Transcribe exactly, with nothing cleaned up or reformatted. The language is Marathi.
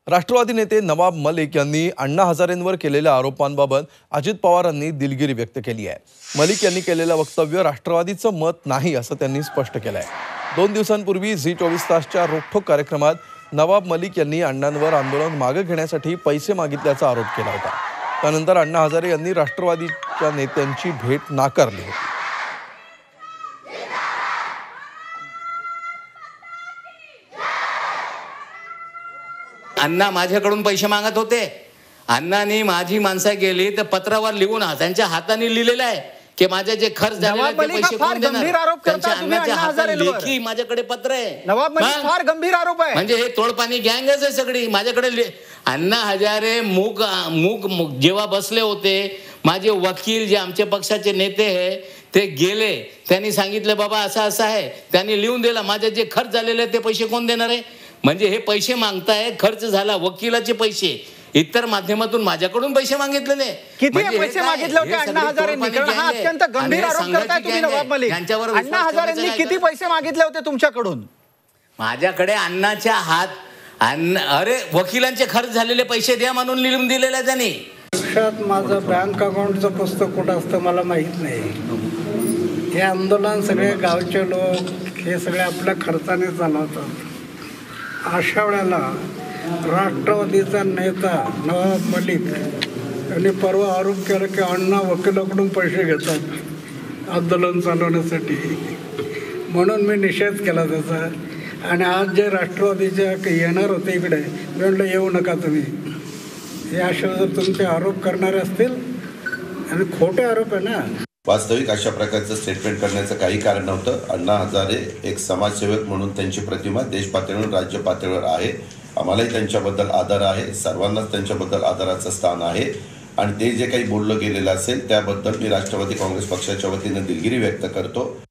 राष्ट्रवादी नेते नवाब मलिक यांनी अण्णा हजारेंवर केलेल्या आरोपांबाबत अजित पवारांनी दिलगिरी व्यक्त केली आहे। मलिक यांनी केलेलं वक्तव्य राष्ट्रवादीचं मत नाही असं त्यांनी स्पष्ट केलं आहे। दोन दिवसांपूर्वी झी चोवीस तासच्या रोखठोक कार्यक्रमात नवाब मलिक यांनी अण्णांवर आंदोलन मागे घेण्यासाठी पैसे मागितल्याचा आरोप केला होता। त्यानंतर अण्णा हजारे यांनी राष्ट्रवादीच्या नेत्यांची भेट नाकारली होती। अण्णा माझ्याकडून पैसे मागत होते। अण्णांनी माझी माणसं गेली तर पत्रावर लिहून त्यांच्या हाताने लिहिलेलं आहे की माझे जे खर्च झालेले ते पैसे कोण देणार। त्यांच्या अण्णाच्या हाताने लेखी माझ्याकडे पत्र आहे। नवाब मलिक फार गंभीर आरोप आहे। म्हणजे हे तोडपाणी गँगच आहे सगळी। माझ्याकडे अण्णा हजारे मूक मूक जेव्हा बसले होते, माझे वकील जे आमच्या पक्षाचे नेते आहे ते गेले, त्यांनी सांगितले बाबा असं असं आहे, त्यांनी लिहून दिला माझे जे खर्च झालेले ते पैसे कोण देणार आहे। म्हणजे हे पैसे मागताय, खर्च झाला वकिलाचे पैसे, इतर माध्यमातून माझ्याकडून पैसे मागितलेले। किती पैसे मागितले होते अण्णा हजारेंनी? हा अत्यंत गंभीर आरोप करताय तुम्ही नवाब मलिक। अण्णा हजारेंनी किती पैसे मागितले होते तुमच्याकडून? माझ्याकडे अण्णाच्या हात अण्णा अरे वकिलांचे खर्च झालेले पैसे द्या म्हणून लिहून दिलेले त्यांनी। लक्षात माझं बँक अकाउंटचं पुस्तक कुठं असतं मला माहीत नाही। हे आंदोलन सगळे गावचे लोक हे सगळे आपल्या खर्चाने चालवतात। अशा वेळेला राष्ट्रवादीचा नेता नवाब मलिक यांनी परवा आरोप केला की अण्णा वकिलाकडून पैसे घेतात आंदोलन चालवण्यासाठी, म्हणून मी निषेध केला त्याचा। आणि आज जे राष्ट्रवादीचे येणार होते इकडे, मी म्हटलं येऊ नका तुम्ही। हे असे जर तुमचे आरोप करणारे असतील आणि खोटे आरोप आहे ना। वास्तविक अशा प्रकारचं स्टेटमेंट करण्याचं काही कारण नव्हतं। अण्णा हजारे एक समाजसेवक म्हणून त्यांची प्रतिमा देश पातळीवर राज्य पातळीवर आहे। आम्हालाही त्यांच्याबद्दल आदर आहे, सर्वांनाच त्यांच्याबद्दल आदराचं स्थान आहे। आणि ते जे काही बोललं गेलेलं असेल त्याबद्दल मी राष्ट्रवादी काँग्रेस पक्षाच्या वतीने दिलगिरी व्यक्त करतो।